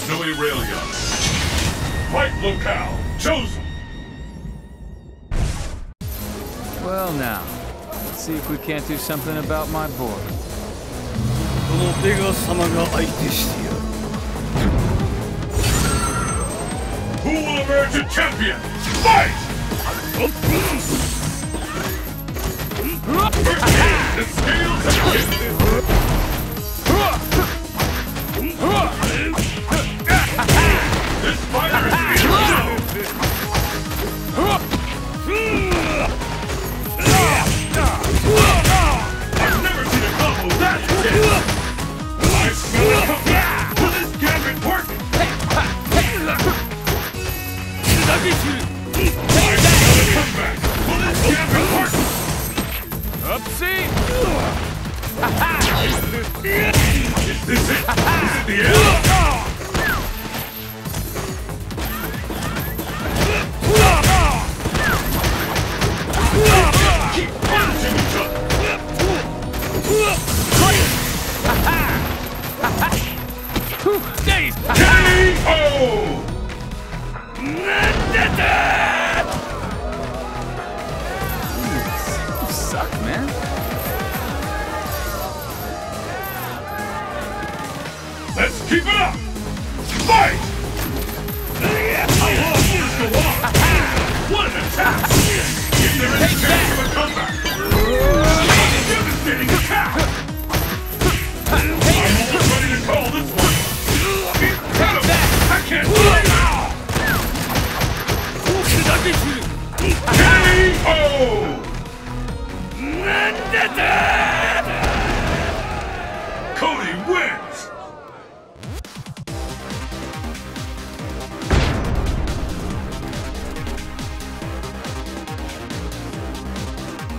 Zoe Aurelia. Fight locale chosen. Well now, let's see if we can't do something about my board. Who will emerge a champion? Fight! First aid, the scales have shifted. This fighter is I've never seen a combo that intense. I smell it come back. Will this gambit work? I smell it come back. Will this gambit work? Upsie! Is this it? Is it the end? Keep punching each other. K.O. You suck, man. Let's keep it up! Fight! How long will this go on? What an attack! Is there any chance of a comeback?